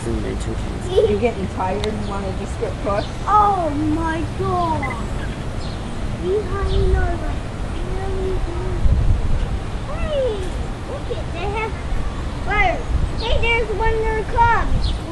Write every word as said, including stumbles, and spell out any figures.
in there too. You're getting tired and want to just get pushed? Oh my god! Zoo-Hyena like really good. Hey! Look it, they have... Where? Hey, there's one of their cubs!